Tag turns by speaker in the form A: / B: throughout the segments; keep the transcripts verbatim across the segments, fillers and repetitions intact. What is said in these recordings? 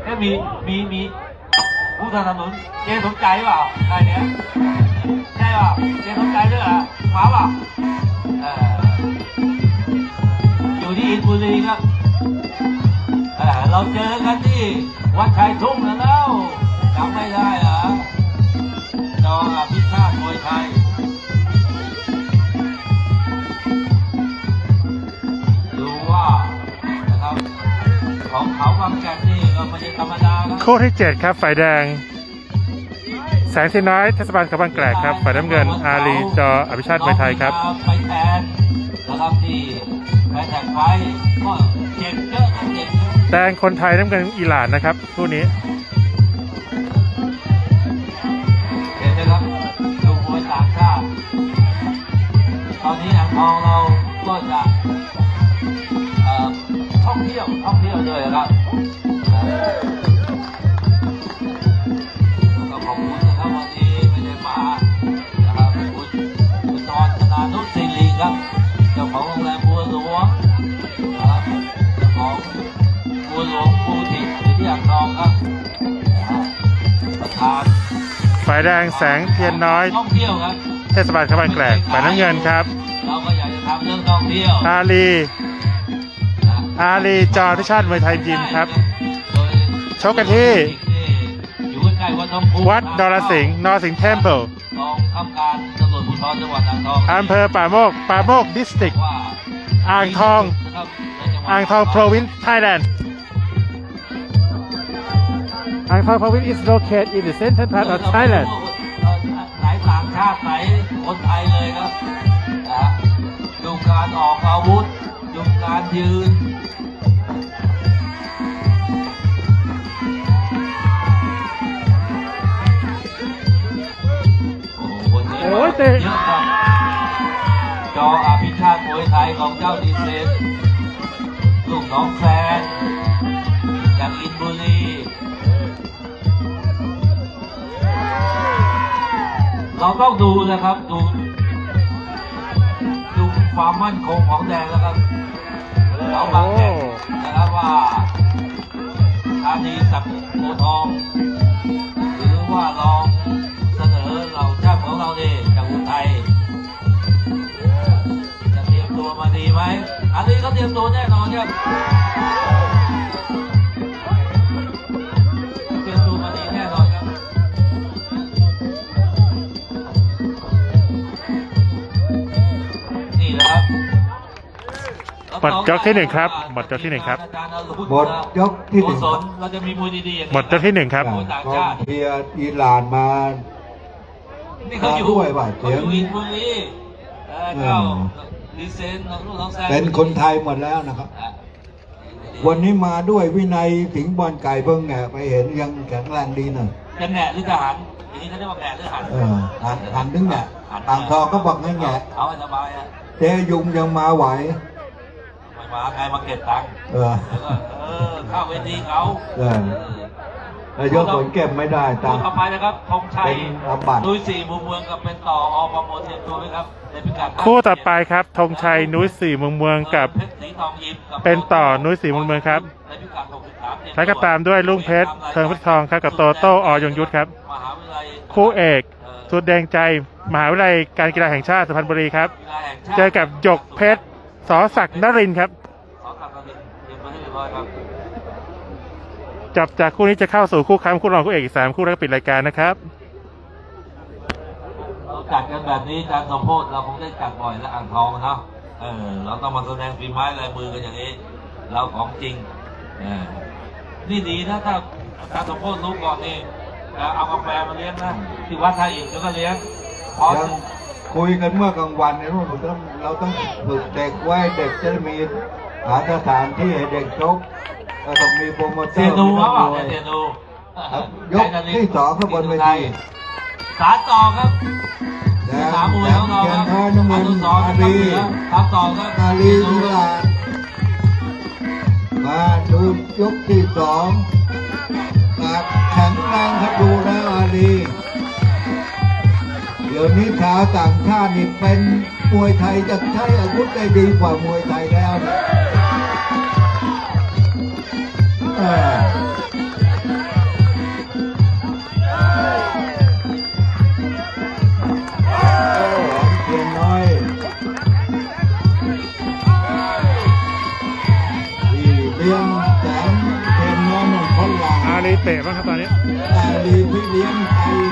A: ก็มีมีมีผู้สนับสนุนเจ๊สมใจเปล่าใครเนี้ยใช่เปล่าเจ๊สมใจด้วยเหรอมาเปล่าอยู่ที่อินบุรีครับเราเจอกันที่วัดชัยทุ่งแล้วจำไม่ได้เหรอจออภิชาติมวยไทยดูว่านะครับของเขาบางแก่นนี่ก็ไม่ใช่ธรรมดาครับ
B: คู่ที่เจ็ดครับฝ่ายแดงแสงสีน้อยเทศบาลเขาบางแกลกครับฝ่ายน้ำเงินอาลีจออภิชาติมวยไทยครับ
A: ไปแทนนะครับที่ไปแทนไฟก็เจ็บเยอะครับเจ็บ
B: แดงคนไทยน้ำเงินอิหร่านนะครับคู่นี้
A: เห็นไหมครับดูมวยต่างชาติตอนนี้อ่างทองเราก็จะท่องเที่ยวท่องเที่ยวเลยครับก็ขอบคุณนะครับวันนี้ไม่ได้มานะครับคุณคุณจอนธนานุศิริครับเจ้าของโรงแรมบัวหลวงนะครับเจ้าของบัวหลวงบูติกอยู่ที่อ่างทองครับประธาน
B: ฝ่ายแดงแสงเทียนน้อย
A: ท่องเที่ยวครับ
B: เทศบาลเขาบางแกลกฝ่ายน้ำเงินครับ
A: เราก็อยากจะทำเรื่องท่องเที่ยว
B: อาลีอาลีจออภิชาติมวยไทยยิมครับชกกันที่วัดดอลสิงห์นอสิงห์เทมเพิล
A: กองทำการตำรวจภูธรจังหวัดอ่างทอง
B: อำเภอป่าโมกป่าโมกดิสตริกอ่างทองอ่างทองโปรวินซ์ไทยแลนด์อ่างทองโปรวินซ์ is located in the central part of Thailand
A: หลายต่างชาติหลายคนไทยเลยครับดูการออกอาวุธดูการยืน
B: โอ้ยเตะ
A: เยอะครับจออภิชาติมวยไทยของเจ้าดีเซนลูกน้องแฟนจากอินบุรีเราต้องดูนะครับดูดูความมั่นคงของแดงแล้วครับเราบางแห่งนะครับว่าธานีสักโพทองหรือว่าลองเสนอเราแจ้งของเราดิจากอุทัยจะเตรียมตัวมาดีไหมอันนี้เขาเตรียมตัวแน่นอนครับเตรียมตัวมาดีแน่นอนครับนี่แหละครับ
B: หมดยกที่หนึ่งครับหมดยกที่หนึ่งครับ
C: หมดยกที่หนึ่ง
A: เราจะมีมวยดีๆ
B: หมดยกที่หนึ่งครับ
C: เบียร์อิหร่านมา
A: นี่เขาอยู่ด้วยบ่ายเสียงอินบุรี
C: เป็นคนไทยหมดแล้วนะครับวันนี้มาด้วยวินัยสิงห์บอลไก่เพิ่งแหงไปเห็นยังแข็งแรงดีหน่อย
A: จะแหงหรือทหารอย่างนี้เขาเรียกว่าแหงหรือหัน
C: เออหันหันนึงแหงต่างทองก็บอกให้แหง
A: เอาให้สบายอ่ะ
C: เจยุงยังมาไหว
A: ไม่มาใครมาเก็บตังค์
C: เออ
A: เออเข้าเวทีเขา
C: เออแล้วยกผลเก็บไม่ได้ตังค์
A: ต่อไปนะครับธงชัยนุ้ยสี่มุมเมืองกับเป็นต่ออปมเทียมตัวไหมครับ
B: คู่ต่อไปครับธงชัยนุ้ยสี่มุมเมืองกับเป็นต่อนุ้ยสี่มุมเมืองครับและก็ตามด้วยลุงเพชรเทิงเพชรทองครับกับโตโต้อยงยุทธครับคู่เอกสุดแดงใจมหาวิทยาลัยการกีฬาแห่งชาติสุพรรณบุรีครับเจอกับหยกเพชรสอศักดิ์นรินทร์ครับจับจากคู่นี้จะเข้าสู่คู่ค้ำคู่รองคู่เอกอีกสามคู่แล้วก็ปิดรายการนะครับ
A: จัดกันแบบนี้การสมโภชเราคงได้จัดบ่อยและอ่างทองนะเออเราต้องมาแสดงฝีไม้ลายมือกันอย่างนี้เราของจริงเออนี่ดีนะถ้าการสมโภชรู้ก่อนนี่เอากาแฟมาเลี้ยงนะที่วัดไทยอีกแล้วก็เลี้ยงพอ
C: คุยกันเมื่อกลางวันเนี่ยเราต้องเราต้องฝึกเด็กไว้เด็กจะได้มีหาสถานที่ให้เด็กชกเราต้องมีโปรโมชั่น
A: เสียดูครับเสียดู
C: ยกที่สองข้างบนเวที
A: สารต่อครับสามมวยของเราครับอนุสรณ์อาลีครับต่อครับ
C: อาลีอิหร่านมาดูยกที่สองแข็งแรงครับดูแล้วอาลีเดี๋ยวนี้ชาวต่างชาตินี่เป็นมวยไทยจะใช้อาวุธได้ดีกว่ามวยไทยแล้ว
B: ลีเตะบ้างครับตอนนี้
C: อาลีพี่เลี้ยงไทย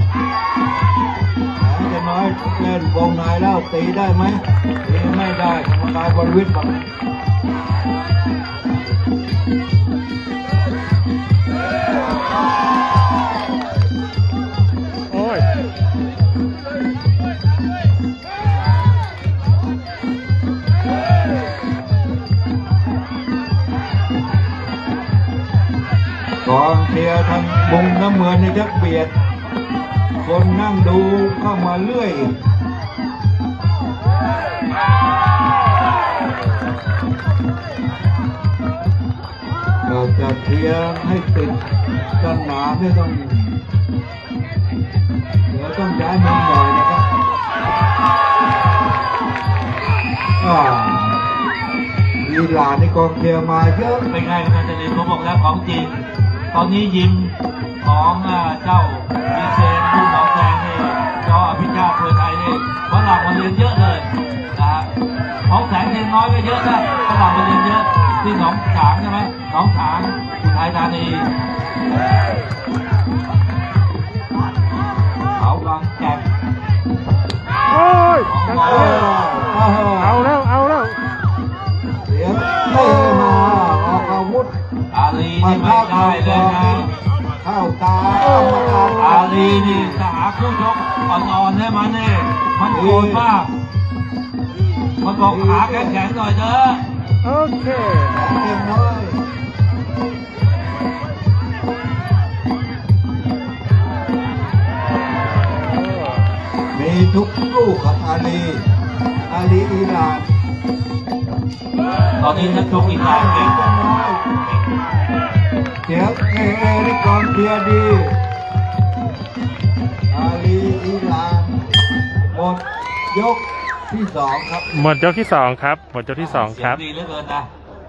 C: จะน้อยเล่นวงในแล้วตีได้ไหมตีไม่ได้กรรมการบริวิตรบอก
B: โอ้ย
C: กองเชียร์ทางมุมน้ำเงินในยักเบียดคนนั่งดูเข้ามาเรื่อยเราจะเชียร์ให้ติดสนามไม่ต้องเดี๋ยวต้องย้ายมุมหน่อยนะครับลีลาในกองเชียร์มาเยอะ
A: เป็นไงกันจะเรียนผมบอกแล้วของจริงตอนนี้ยิมของเจ้าดีเซนผู้หนองแดงนี่เจ้าอภิชาติเพื่อไทยนี่ฝรั่งมาเรียนเยอะเลยนะของแสงเทียนน้อยก็เยอะนะฝรั่งมาเรียนเยอะที่หนองฉางใช่ไหมหนองฉางอุทัยธานีเขาบางแก่น
B: โอ้ยเอาแล้วเอาแล้ว
C: เสียงเตะมาออกอาวุธ
A: อาลีนี่ไม่ได้เลยนะ
C: เข้าตา
A: อาลีนี่สาคู่ชกอ่อนๆให้มันนี่มันโกรธมากมันบอกขาแข็งๆหน่อยเด้อ
B: โอเค
C: เต็มน้อยมีทุกลูกครับอาลีอาลีอิหร่าน
A: ตอนนี้นักชกอิหร่านเก่ง
C: เสียงเอเอนี่กองเชียร์ดีอาลีอิหร่านหมดยกที่สองครับ
B: หมดยกที่สองครับหมดยกที่สองครับ
A: ดีเหลือเกินนะ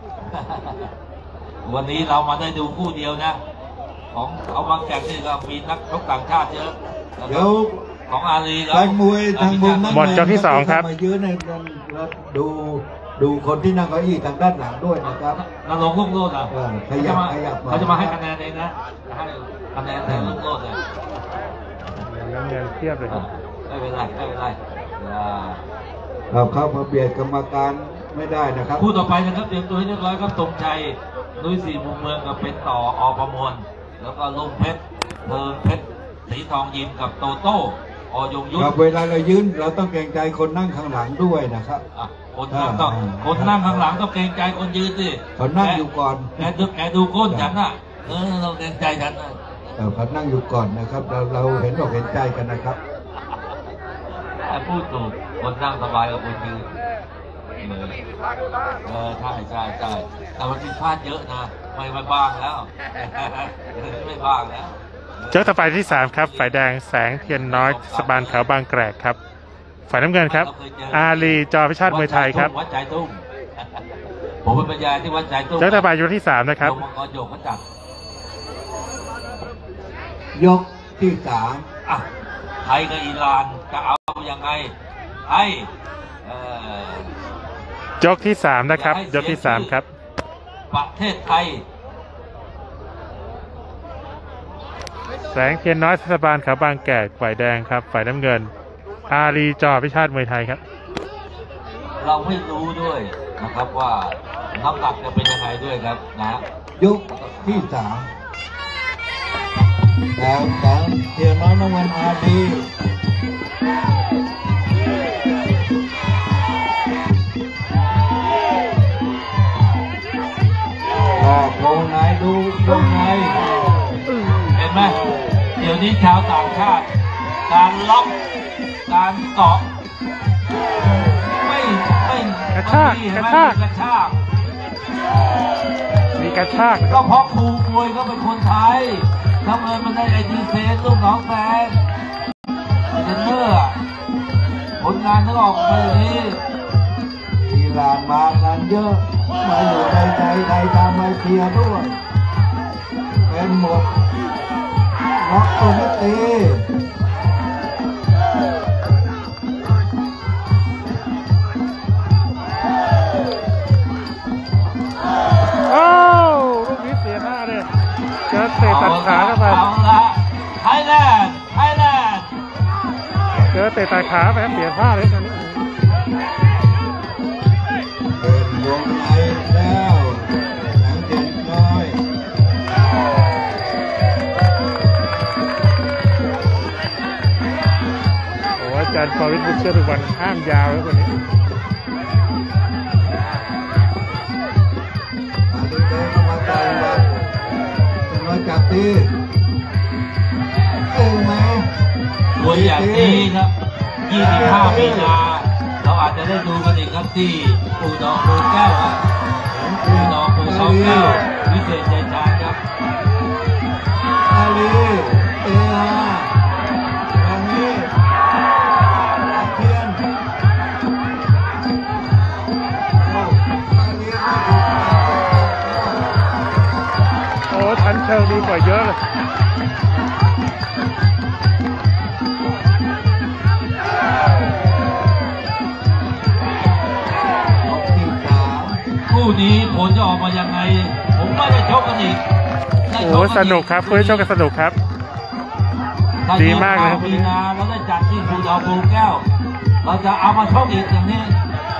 A: วันนี้เรามาได้ดูคู่เดียวนะของเขาบางแก่นนี่ก็มีนักชกต่างชาติเยอะ
C: เดี๋ยว
A: ของอาลี
C: แล้วทางมวยทางมุมนั้น
B: หมดยกที่สองครับ
C: มายืนในดูดูคนที่นั่งเก้าอี้ทางด้านหลังด้วยนะครับ
A: นรงค์ลุ่งโลดอ่ะ
C: ขยับขยับ
A: เขาจะมาให้คะแนนเองนะให้คะแนนแต่ลุ่งโลดเลย
B: น้ำเงินเทียบเลย
A: ไม่เป็นไรไม่เป็นไร
C: เราเข้ามาเบียดกรรมการไม่ได้นะครับ
A: คู่ต่อไปนะครับเตรียมตัวให้เรียบร้อยครับตรงชัยนุ้ยสี่มุมเมืองกับเป็นต่ออประมวลแล้วก็ลุงเพชรเพิงเพชรสีทองยิมกับโตโต้อยงยุทธ
C: เวลาเรายืนเราต้องเกรงใจคนนั่งข้างหลังด้วยนะครับ
A: คนนั่งต้องคนนั่งข้างหลังต้องเกรงใจคนยืนสิ
C: คนนั่งอยู่ก่อน
A: แกดูแกดูก้นฉันน่ะเออเราเกรงใจฉันนะ
C: แต่คนนั่งอยู่ก่อนนะครับเราเราเห็นอกเห็นใจกันนะครับ
A: พูดถูกคนนั่งสบายกับคนยืนเออใช่ใช่ใช่แต่มันผิดพลาดเยอะนะไม่ไม่บ้างแล้วไม่บ้างแล้ว
B: ยกต่อไปที่สามครับฝ่ายแดงแสงเทียนน้อยสะพานขาวบางแกรกครับฝ่ายน้ำเงินครับอาลีจอพิชาติมวยไทยครับ
A: วัดใจตุ้มผมเป็นปัญญาที่วัดใจตุ้ม
B: ยกต่อไปยกที่สามนะครับ
C: ยกที่สาม
A: อ่ะไทยกับอิหร่านจะเอายังไงไทย
B: ยกที่สามนะครับยกที่สามครับ
A: ประเทศไทย
B: แสงเทียนน้อยสะพานขาวบางแกกฝ่ายแดงครับฝ่ายน้ำเงินอาลีจอพิชาติมวยไทยครับ
A: เราไม่รู้ด้วยนะครับว่าน้ำหนักจะเป็นยังไงด้วยครับนะ
C: ยกที่สามแสงแสงเทียนน้อยน้ำเงินอาลีวงในดูวงใน
A: เห็นไหมเดี๋ยวนี้ชาวต่างชาติการล็อกการเกาะไม่ไม่
B: กระชากกระชาก
A: กระชาก
B: มีกระชาก
A: ก็เพราะครูมวยก็เป็นคนไทยทำไมมันได้ไอทีเซนลูกน้องแฟนเทรนเนอร์ผลงานทั้งออกมาอย่างนี้
C: อิหร่านมากันเยอะมาอยู่ในใจไทยตามมาเชียร์ด้วยเป็นหมดล็อกตัวนี้ตี
B: โอ้ลูกนี้เสียหน้าเลยเจอเตะขาเข้าไป
A: เอาละไทยแลนด์ไทยแลนด์
B: เจอเตะตาขาไปเปลี่ยนท่าเลยตอนนี้
C: เป็นวงในแล้วหลังเด่นน้อย
B: โอ้อาจารย์ปอวิทย์บุญเชื่อทุกวันห้ามยาวแล้วคนนี้
C: อาลีเดินเข้ามาต่อยมาเป็นน้อยจับตีเอ้ยไหม
A: มวยอย่างนี้ครับยี่สิบห้ามีนาเราอาจจะได้ดูกันอีกครับที่อู่ดองปูแก้วครับอู่ดองปูซองแก้ววิเศษใจชาญครับ
C: อาลีเอฮาอย่างนี้เพียน
B: โอ้ทันเชิงดีกว่าเยอะเลย
A: คู่นี้ผลจะออกมายังไงผมไม่ได้ชกกันอีก
B: โอ้สนุกครับเพื่อชกกันสนุกครับดีมากเลย
A: มีนาเราได้จัดที่อู่ดองปูแก้วเราจะเอามาชกอีกอย่างนี้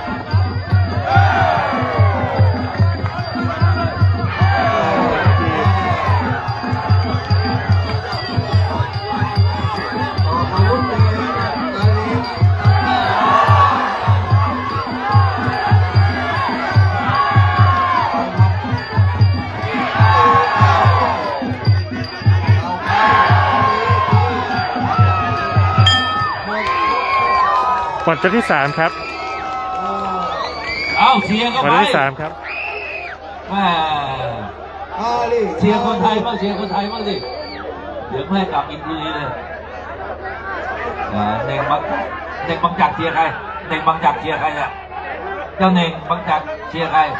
B: หมดจุดที่สามครับ
A: เอาเชียร์ก็ไป
B: หมดที่สามครับ
A: แม่เชียร์คนไทยบ้างเชียร์คนไทยบ้างสิเดี๋ยวแม่กลับอินโดนีเซียเลยเน่งบังเน่งบังจักเชียร์ใครเน่งบังจักเชียร์ใครเนี่ยเจ้าเน่งบังจักเชียร์ใคร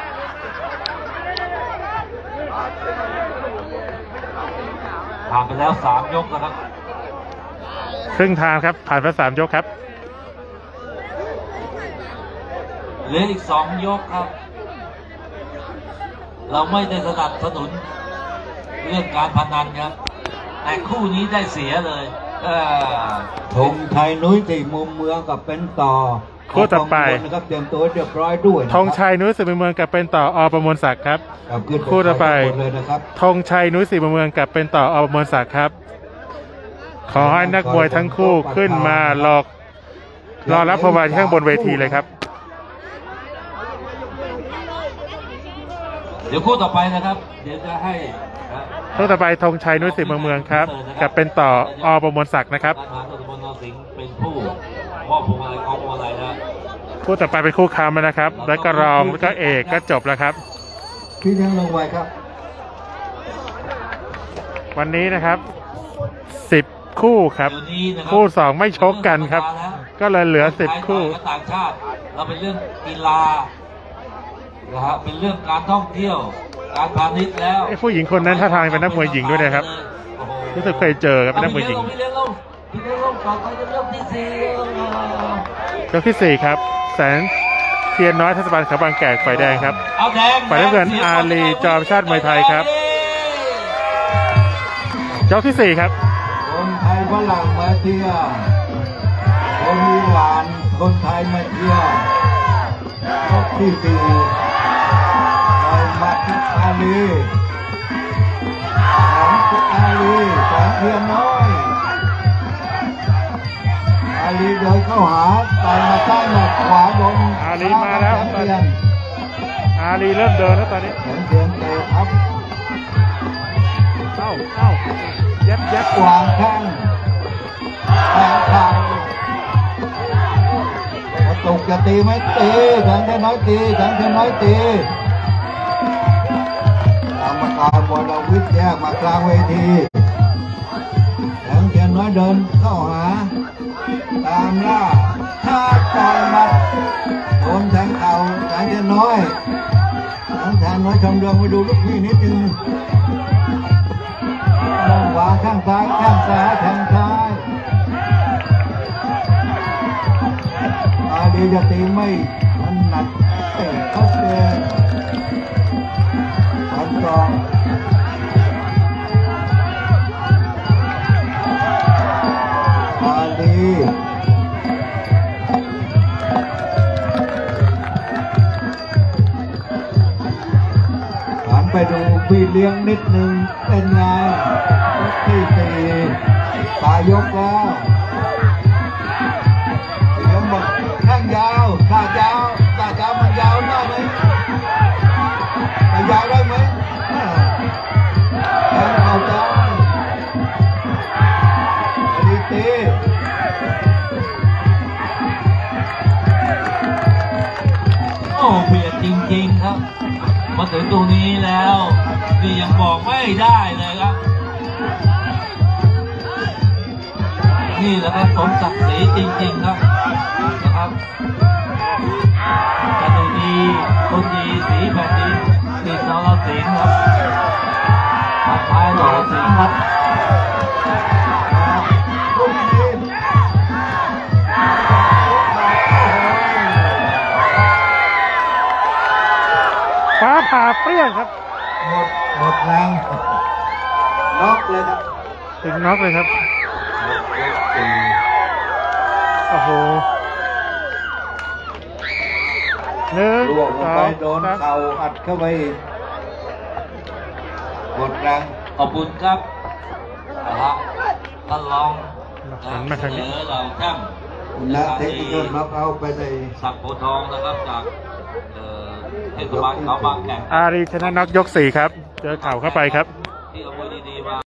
A: ผ่านไปแล้วสามยกนะครับ
B: ครึ่งทางครับผ่านไปสามยกครับ
A: เหลืออีกสองยกครับเราไม่ได้สนับสนุนเรื่องการพนันครับแต่คู่นี้ได้เสียเลย
C: ธงไทยนุ้ยสี่มุมเมืองกับเป็นต่อ
B: คู่ต่อไป
C: นะครับเตรียมตัวเรียบร้อยด้วย
B: ธงชัยนุ้ยสี่มุมเมืองกับเป็นต่ออประมวลศักดิ์ครับคู่ต่อไปธงชัยนุ้ยสี่มุมเมืองกับเป็นต่ออประมวลศักดิ์ครับขอให้นักมวยทั้งคู่ขึ้นมารอรอรับพบกันข้างบนเวทีเลยครับ
A: เดี๋ยวคู่ต่อไปนะครับเดี๋ยวจะให้
B: คู่ต่อไปธงชัยนุ้ยสี่มุมเมืองครับกับเป็นต่ออประมวลศักดิ์นะครับ
A: เป็นผู้มอบพวงมาลัยของพวงมาลัยนะ
B: คู่ต่อไปเป็นคู่ค้ำนะครับแล้วก็รองแล้วก็เอกก็จบแล้วครับ
C: พี่เลี้ยงลงไว้ครับ
B: วันนี้นะครับสิบคู่ครับคู่สองไม่ชกกันครับก็เลยเหลือสิบคู่
A: ต่างชาติเราเป็นเรื่องกีฬานะฮะเป็นเรื่องการท่องเที่ยวการพาณิชย์แล้ว
B: ผู้หญิงคนนั้นท่าทางเป็นนักมวยหญิงด้วยนะครับรู้สึกเคยเจอครับเป็นนักมวยหญิงยกที่สี่ครับแสนเทียนน้อยเทศบาลเขาบางแกกฝ่ายแดงครับฝ่ายน้ำเงินอาลีจอมชาติมวยไทยครับยกที่สี่ครับ
C: คนไทยฝรั่งมาเที่ยวคนอิหร่านคนไทยมาเที่ยวยกที่สี่เรามาที่อาลีของอาลีของเทียนน้อยอาลีเดินเข้าหาต่อยมาซ้ายหมัดขวาบน
B: อาลีมาแล้วตอนนี้อาลีเริ่มเดินแล้วตอนนี้
C: เดินเดินเตะครับ
B: เอ้าเอ้ายับยับ
C: วางแข้งแทงเข่าตกจะตีไหมตีฉันแค่น้อยตีฉันแค่น้อยตีกรรมการบอลวิทย์แยกมากลางเวทีฉันแค่น้อยเดินเข้าหาตามล่าถ้าต่อยมัดโดนแทงเข่าฉันแค่น้อยฉันแค่น้อยชมเรืองไปดูลูกพี่นิดนึงวางข้างซ้ายข้างซ้ายแทงซ้ายอาลีจะตีไม่มันหนักเตะเข้าเตะพันกองพี่เลี้ยงนิดนึงเป็นไงยกที่สี่ปลายยกแล้วเลี้ยงบอกแข้งยาวตายาวตายาวมันยาวได้ไหมมันยาวได้ไหมแข้งเอาใจดีตี
A: โอ้เบียดจริงๆครับมาถึงตรงนี้แล้วนี่ยังบอกไม่ได้เลยครับนี่แหละครับสมศักดิ์ศรีจริงๆครับนะครับกระดูดีคนดีสีแบบนี้ติดนรสิงห์ครับตัดท้ายนรสิงห์ครับ
B: ฟ้าผ่าเปรี้ยงครับ
C: หมดหมดแรงน็อกเลยครับ
B: ถึงน็อกเลยครับโอ้โหหนึ่ง
C: ล่วงลง
B: สอ
C: ไป
B: ง
C: โดน
B: สาม
C: เข่าอัดเข้าไปหมดแรง
A: ขอบคุณครับนะฮะท่านรอง
B: หันมาทางนี้
A: เสนอเราแช่ม
C: และเทคนิคน็อกเอาไปใน
A: สักโพทองนะครับจากเอ่อเทศบาลเขาบางแก่น
B: อารีชนะน็อกยกสี่ครับ เจอเข่าเข้าไปครับ
A: ที่เอาไว้ดีๆมา